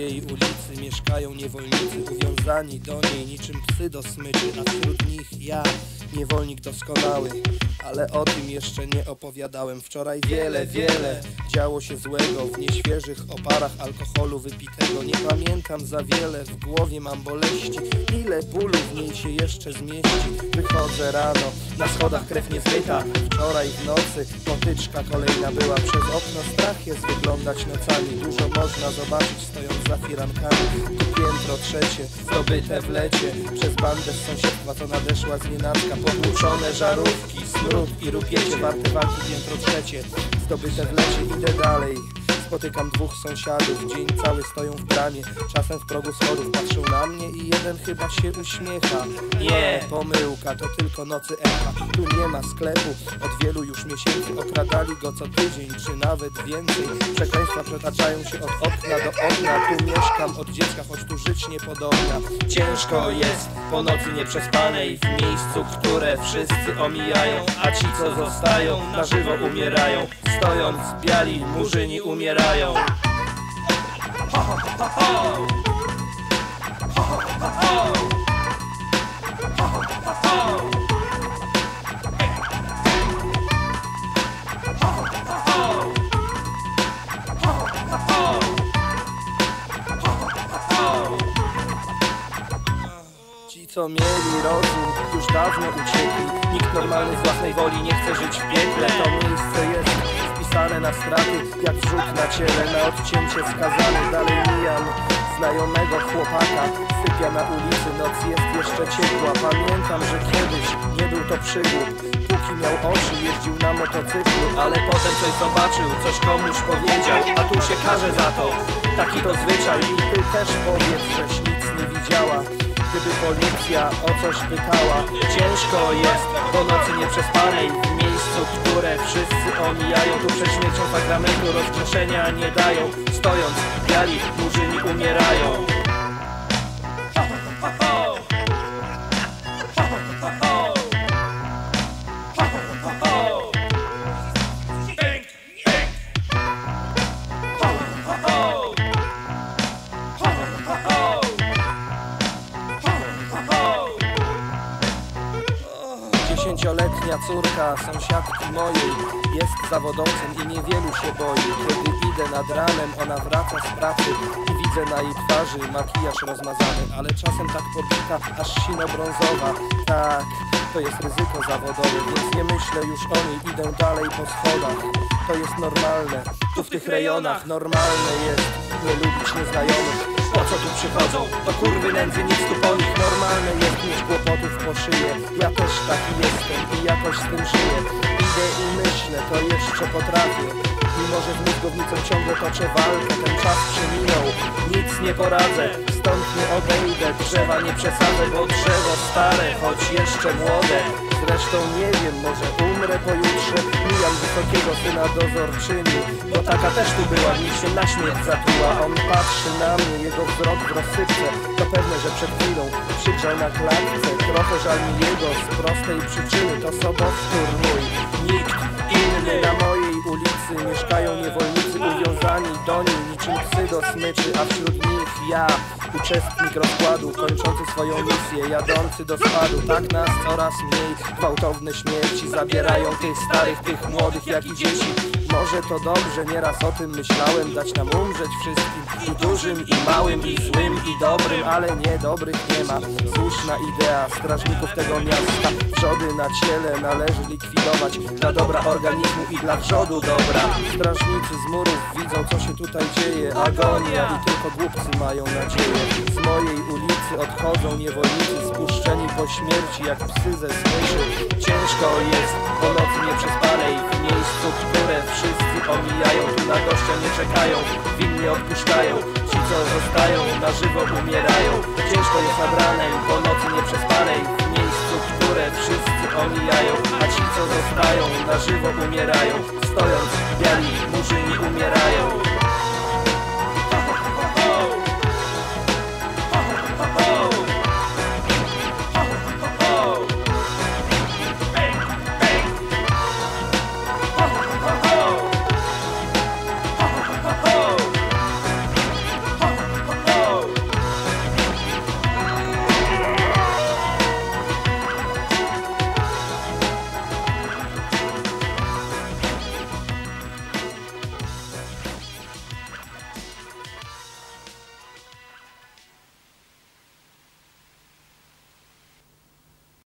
mojej ulicy mieszkają niewolnicy, uwiązani do niej niczym psy do smyczy, a wśród nich ja, niewolnik doskonały. Ale o tym jeszcze nie opowiadałem. Wczoraj wiele działo się złego w nieświeżych oparach alkoholu wypitego. Nie pamiętam za wiele, w głowie mam boleści. Ile bólu w niej się jeszcze zmieści? Wychodzę rano, na schodach krew nie zmyta. Wczoraj w nocy potyczka kolejna była. Przez okno strach jest wyglądać nocami. Dużo można zobaczyć stojąc za firankami. Tu piętro trzecie, zdobyte w lecie. Przez bandę z sąsiedztwa to nadeszła znienacka. Potłuczone żarówki, smród i rupiecie, warte walki piętro trzecie, zdobyte w lecie. Idę dalej, spotykam dwóch sąsiadów, dzień cały stoją w bramie. Czasem w progu schodów patrzą na mnie i jeden chyba się uśmiecha. Nie, pomyłka, to tylko nocy echa. Tu nie ma sklepu, od wielu już miesięcy. Okradali go co tydzień, czy nawet więcej. Przekleństwa przetaczają się od okna do okna. Tu mieszkam od dziecka, choć tu żyć niepodobna. Ciężko jest po nocy nieprzespanej, w miejscu, które wszyscy omijają, a ci co zostają na żywo umierają. Stojąc biali murzyni umierają. Ci co mieli rozum już dawno uciekli. Nikt normalny z własnej woli nie chce żyć w piekle. To miejsce jest wpisane na straty, jak wrzód na ciele, na odcięcie skazany. Dalej mijam znajomego chłopaka, sypia na ulicy, noc jest jeszcze ciepła. Pamiętam, że kiedyś nie był to przygód. Póki miał oczy, jeździł na motocyklu, ale potem coś zobaczył, coś komuś powiedział, a tu się karze za to. Taki to zwyczaj i ty też powiedz, żeś nic nie widziała, gdyby policja o coś pytała. Ciężko jest po nocy nieprzespanej, w miejscu, które wszyscy omijają. Tu przed śmiercią sakramentu rozgrzeszenia nie dają. Stojąc biali murzyni umierają. Dziesięcioletnia córka sąsiadki mojej jest zawodowcem i niewielu się boi. Kiedy idę nad ranem, ona wraca z pracy i widzę na jej twarzy makijaż rozmazany, ale czasem tak pobita, aż sino-brązowa. Tak, to jest ryzyko zawodowe, więc nie myślę już o niej, idę dalej po schodach. To jest normalne, tu w tych rejonach normalne jest nie lubić nieznajomych. Po co tu przychodzą? To kurwy nędzy, nic tu po nich. Normalne jest mieć kłopotów po szyję. Ja też taki jestem i jakoś z tym żyję. Idę i myślę, to jeszcze potrafię. Mimo że z mózgownicą ciągle toczę walkę, ten czas przeminął, nic nie poradzę. Stąd nie odejdę, drzewa nie przesadzę, bo drzewo stare, choć jeszcze młode. Zresztą nie wiem, może umrę pojutrze. Mijam wysokiego syna dozorczyni, bo taka też tu była, mi się na śmierć zatruła. On patrzy na mnie, jego wzrok w rozsypce. To pewne, że przed chwilą krzyczał na klatce. Trochę żal mi jego z prostej przyczyny, to sobowtór mój. Nikt inny na mojej ulicy mieszkają niewolnicy, uwiązani do niej niczym psy do smyczy, a wśród nich ja, uczestnik rozkładu, kończący swoją misję, jadący do spadu. Tak nas coraz mniej, gwałtowne śmierci zabierają tych starych, tych młodych, jak i dzieci. Może to dobrze, nieraz o tym myślałem, dać nam umrzeć wszystkim, i dużym, i małym, i złym, i dobrym, ale nie, dobrych nie ma. Słuszna idea strażników tego miasta. Wrzody na ciele należy likwidować dla dobra organizmu i dla wrzodu dobra. Strażnicy z murów widzą, co się tutaj dzieje. Agonia i tylko głupcy mają nadzieję. Z mojej ulicy odchodzą niewolnicy, spuszczeni po śmierci jak psy ze smyczy. Ciężko jest po nocy nieprzespanej, w miejscu, które wszyscy omijają. Tu na gościa nie czekają, winni odpuszczają. Ci co zostają na żywo umierają. Ciężko jest nad ranem po nocy nieprzespanej, w miejscu, które wszyscy omijają. A ci co zostają na żywo umierają. Stojąc biali murzyni umierają.